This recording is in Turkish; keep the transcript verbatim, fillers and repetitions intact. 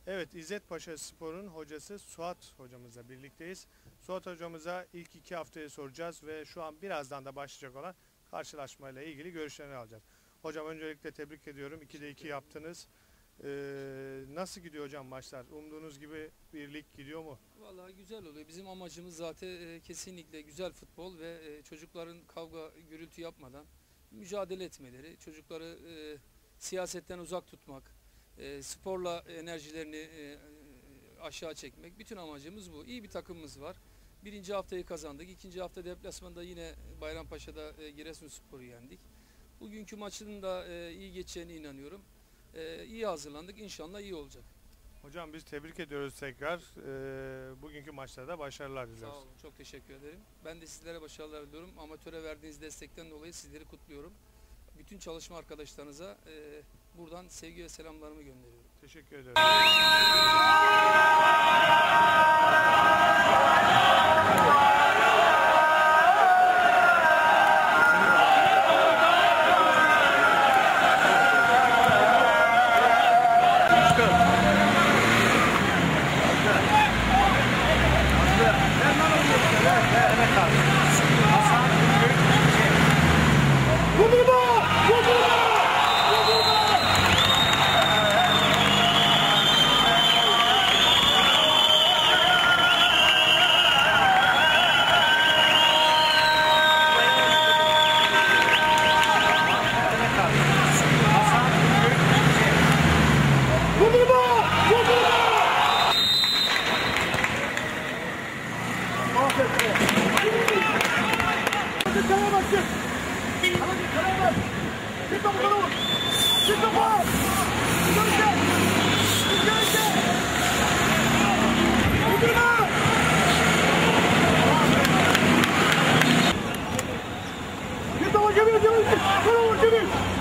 Evet, İzzet Paşa Spor'un hocası Suat hocamızla birlikteyiz. Suat hocamıza ilk iki haftayı soracağız ve şu an birazdan da başlayacak olan karşılaşmayla ilgili görüşlerini alacağız. Hocam öncelikle tebrik ediyorum. ikide iki yaptınız. Ee, nasıl gidiyor hocam maçlar? Umduğunuz gibi bir lig gidiyor mu? Vallahi güzel oluyor. Bizim amacımız zaten e, kesinlikle güzel futbol ve e, çocukların kavga, gürültü yapmadan mücadele etmeleri, çocukları e, siyasetten uzak tutmak, e, sporla enerjilerini e, aşağı çekmek. Bütün amacımız bu. İyi bir takımımız var. Birinci haftayı kazandık. İkinci hafta deplasmanda yine Bayrampaşa'da e, Giresunspor'u yendik. Bugünkü maçın da e, iyi geçeceğine inanıyorum. E, iyi hazırlandık. İnşallah iyi olacak. Hocam biz tebrik ediyoruz tekrar. Ee, bugünkü maçlarda başarılar diliyoruz. Sağ olun. Çok teşekkür ederim. Ben de sizlere başarılar diliyorum. Amatöre verdiğiniz destekten dolayı sizleri kutluyorum. Bütün çalışma arkadaşlarınıza e, buradan sevgi ve selamlarımı gönderiyorum. Teşekkür ederim. Give it, give it, give it! Come on, give it!